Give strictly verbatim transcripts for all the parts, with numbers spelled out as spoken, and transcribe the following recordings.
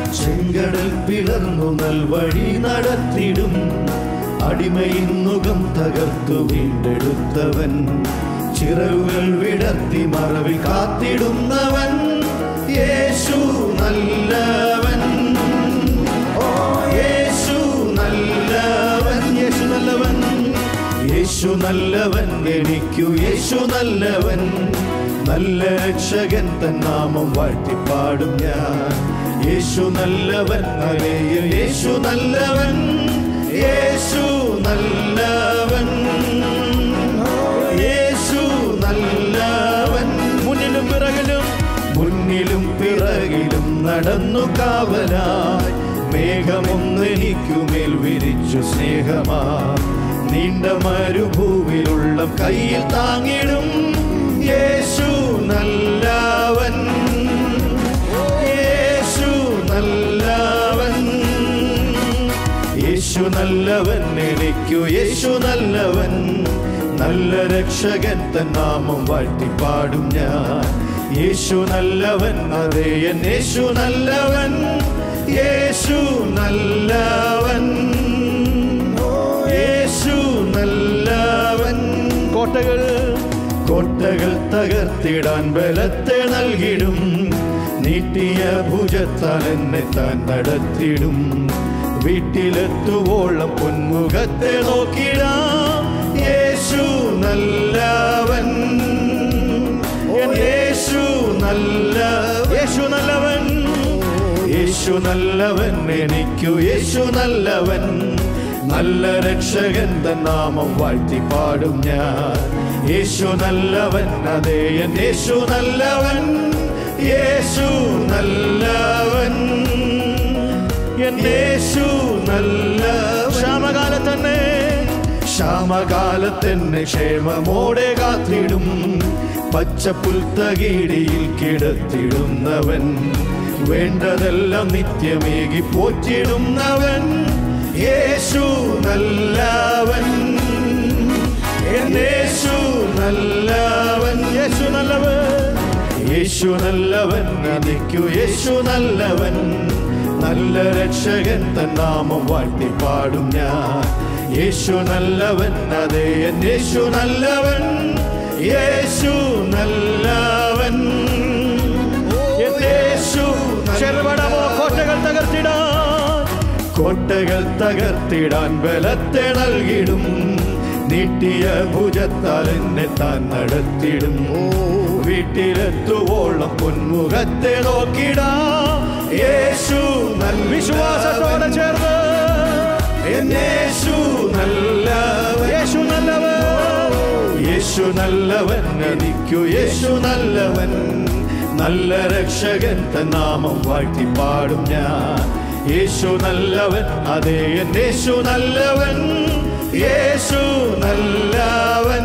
ചെങ്കടൽ പിളർന്നു നൽവഴി നടത്തിടും. അടിമയിൻ മുഖം തകർത്തു വീണ്ടെടുത്തവൻ. ചിറകുകൾ വിടർത്തി മറവിൽ കാത്തിടുന്നവൻ. യേശു നല്ലവൻ. ഓ യേശു നല്ലവൻ. യേശു നല്ലവൻ. യേശു നല്ലവൻ. എനിക്കു യേശു നല്ലവൻ. നല്ല രക്ഷകൻ തൻ നാമം വാഴ്ത്തിപ്പാടും ഞാൻ. യേശു നല്ലവൻ. ഹല്ലേലൂയ. യേശു നല്ലവൻ. യേശു നല്ലവൻ. യേശു നല്ലവൻ. മുന്നിലും പിറകിലും മുന്നിലും പിറകിലും നടന്നു കാവലായി. മേഘമൊന്നെനിക്കുമേൽ വിരിച്ചു സ്നേഹമാ. നീണ്ട മരുഭൂവിലുള്ള കയ്യിൽ താങ്ങിടും. യേശു നല്ലവൻ. യേശു നല്ലവൻ. യേശു നല്ലവൻ. എനിക്കു യേശു നല്ലവൻ. നല്ല രക്ഷകൻ തൻ നാമം വാഴ്ത്തിപ്പാടും ഞാൻ. യേശു നല്ലവൻ. അതേ എൻ യേശു നല്ലവൻ. യേശു നല്ലവൻ. യേശു നല്ലവൻ. കോട്ടകൾ കോട്ടകൾ തകർത്തിടാൻ ബലത്തെ നൽകിടും. നീട്ടിയ ഭുജത്താൽ എന്നെ താൻ നടത്തിടും. വീട്ടിലെത്തുവോളം പൊന്മുഖത്തെ നോക്കിടാം. യേശു നല്ലവൻ. യേശു നല്ല യേശു നല്ലവൻ. യേശു നല്ലവൻ. എനിക്കു യേശു നല്ലവൻ. നല്ല രക്ഷകൻ തൻ നാമം വാഴ്ത്തിപ്പാടും ഞാൻ. യേശു നല്ലവൻ. അതേ എൻ യേശു നല്ലവൻ. യേശു നല്ലവൻ. എൻ യേശു നല്ലവൻ. ക്ഷാമകാലത്തന്നെ ക്ഷാമകാലത്തെന്നെ ക്ഷേമമോടെ കാത്തിടും. പച്ചപ്പുൽത്തകീടിയിൽ കിടത്തിടുന്നവൻ. വേണ്ടതെല്ലാം നിത്യമേകി പോറ്റിടുന്നവൻ. യേശു നല്ലവൻ. യേശു നല്ലവൻ. യേശു നല്ലവൻ. യേശു നല്ലവൻ. എനിക്കു യേശു നല്ലവൻ. നല്ല രക്ഷകൻ തൻ നാമം വാഴ്ത്തിപ്പാടും ഞാൻ. യേശു നല്ലവൻ. അതേ എൻ യേശു നല്ലവൻ. യേശു നല്ലവൻ. യേശു ചെറുപടമോ കോട്ടകൾ തകർത്തിടാൻ കോട്ടകൾ തകർത്തിടാൻ ബലത്തെ നൽകിടും. നീട്ടിയ ഭുജത്താൽ എന്നെ താൻ നടത്തിടും. വീട്ടിലെത്തുവോളം പൊന്മുഖത്തെ നോക്കിടാം. യേശു നല്ല വിശ്വാസത്തോടെ ചേർന്ന് യേശു നല്ലവൻ. യേശു നല്ലവൻ. യേശു നല്ലവൻ. എനിക്കു യേശു നല്ലവൻ. നല്ല രക്ഷകൻ തൻ നാമം വാഴ്ത്തിപ്പാടും ഞാൻ. യേശു നല്ലവൻ. അതേ എൻ യേശു നല്ലവൻ. യേശു നല്ലവൻ.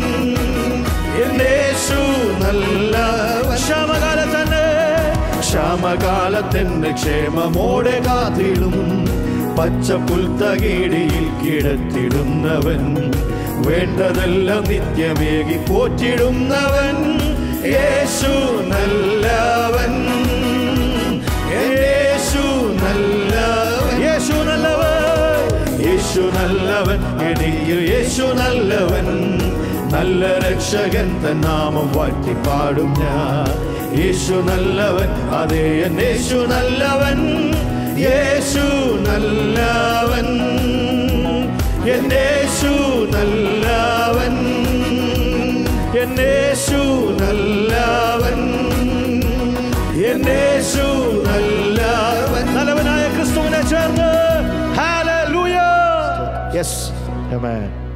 യേശു നല്ലവൻ. ക്ഷാമകാലത്തന്നെ ക്ഷാമകാലത്തെന്നെ ക്ഷേമമോടെ കാത്തിടും. പച്ചപ്പുൽത്തകീടിയിൽ കിടത്തിടുന്നവൻ. വേണ്ടതെല്ലാം നിത്യമേകി പോറ്റിടുന്നവൻ. യേശു നല്ലവൻ. യേശു നല്ലവൻ. യേശു നല്ലവൻ. യേശു നല്ലവൻ. എനിക്ക് യേശു നല്ലവൻ. നല്ല രക്ഷകൻ തൻ നാമം വാഴ്ത്തിപ്പാടും ഞാൻ. യേശു നല്ലവൻ. അതേ എൻ യേശു നല്ലവൻ. യേശു നല്ലവൻ. യേശു നല്ലവൻ. യേശു നല്ലവൻ. യേശു നല്ലവൻ. നല്ലവനായ ക്രിസ്തുവിനെ ചേർന്ന് ഹല്ലേലൂയ. യെസ് ആമേൻ.